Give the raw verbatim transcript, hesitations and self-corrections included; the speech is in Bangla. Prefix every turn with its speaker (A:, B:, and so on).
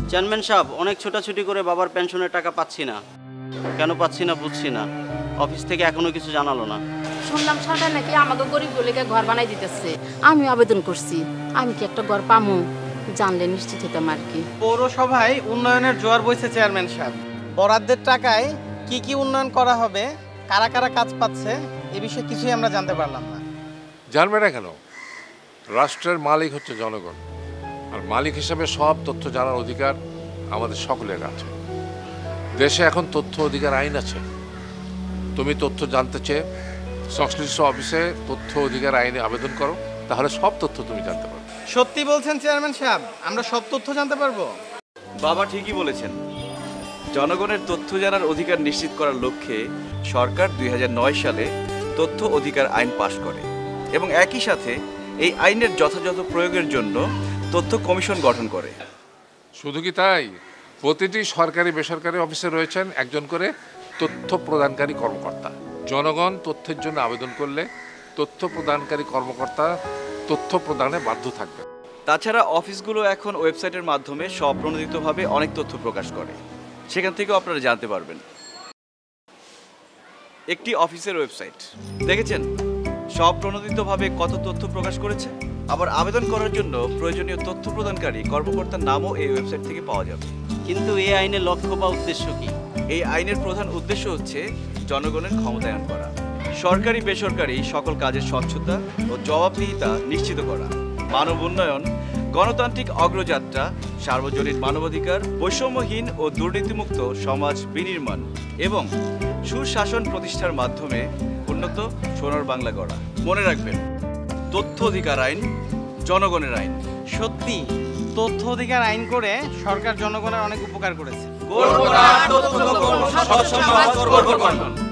A: চেয়ারম্যান সাহেব, অনেক ছোটাছুটি করে বাবার পেনশনের টাকা পাচ্ছি না। কেন পাচ্ছি না বুঝছি না। অফিস থেকে এখনো কিছু জানালো না।
B: শুনলাম সরকার নাকি আমাকে গরিব গুলিকে ঘর বানাই দিতেছে। আমি আবেদন করছি, আমি কি একটা ঘর পামু? জানলে নিশ্চিত হতাম আর কি।
C: পৌরসভায় উন্নয়নের জোয়ার বইছে চেয়ারম্যান সাহেব। বরাদ্দের টাকায় কি কি উন্নয়ন করা হবে, কারা কারা কাজ পাচ্ছে, এ বিষয়ে কিছুই আমরা জানতে পারলাম না।
D: জানবে না কেন? রাষ্ট্রের মালিক হচ্ছে জনগণ, আর মালিক হিসাবে সব তথ্য জানার অধিকার আমাদের সকলের আছে। দেশে এখন তথ্য অধিকার আইন আছে। তুমি তথ্য জানতে চেয়ে সংশ্লিষ্ট অফিসে তথ্য অধিকার আইনে আবেদন করো, তাহলে সব তথ্য তুমি জানতে পারবে।
C: সত্যি বলছেন চেয়ারম্যান সাহেব? আমরা সব তথ্য জানতে পারবো?
E: বাবা ঠিকই বলেছেন। জনগণের তথ্য জানার অধিকার নিশ্চিত করার লক্ষ্যে সরকার দুই হাজার নয় সালে তথ্য অধিকার আইন পাশ করে এবং একই সাথে এই আইনের যথাযথ প্রয়োগের জন্য তথ্য কমিশন গঠন করে।
D: শুধু কি তাই, প্রতিটি সরকারি বেসরকারি অফিসে রয়েছেন একজন করে তথ্য প্রদানকারী কর্মকর্তা। জনগণ তথ্যের জন্য আবেদন করলে তথ্য প্রদানকারী কর্মকর্তা তথ্য প্রদানে বাধ্য থাকবে।
E: তাছাড়া অফিসগুলো এখন ওয়েবসাইটের মাধ্যমে স্বপ্রণোদিতভাবে অনেক তথ্য প্রকাশ করে, সেখান থেকেও আপনারা জানতে পারবেন। একটি অফিসের ওয়েবসাইট দেখেছেন স্বপ্রণোদিতভাবে কত তথ্য প্রকাশ করেছে। আবার আবেদন করার জন্য প্রয়োজনীয় তথ্য প্রদানকারী কর্মকর্তার নামও এই ওয়েবসাইট থেকে পাওয়া যাবে।
A: কিন্তু এই আইনের লক্ষ্য বা উদ্দেশ্য কি?
E: এই আইনের প্রধান উদ্দেশ্য হচ্ছে জনগণের ক্ষমতায়ন করা, সরকারি বেসরকারি সকল কাজের স্বচ্ছতা ও জবাবদিহিতা নিশ্চিত করা, মানব উন্নয়ন, গণতান্ত্রিক অগ্রযাত্রা, সার্বজনীন মানবাধিকার, বৈষম্যহীন ও দুর্নীতিমুক্ত সমাজ বিনির্মাণ এবং সুশাসন প্রতিষ্ঠার মাধ্যমে উন্নত সোনার বাংলা গড়া। মনে রাখবেন, তথ্য অধিকার আইন জনগণের আইন।
C: সত্যি তথ্য অধিকার আইন করে সরকার জনগণের অনেক উপকার করেছে।
E: গর্ব না, তথ্য গর্ব, স্বচ্ছ সমাজ গর্ব করবেন।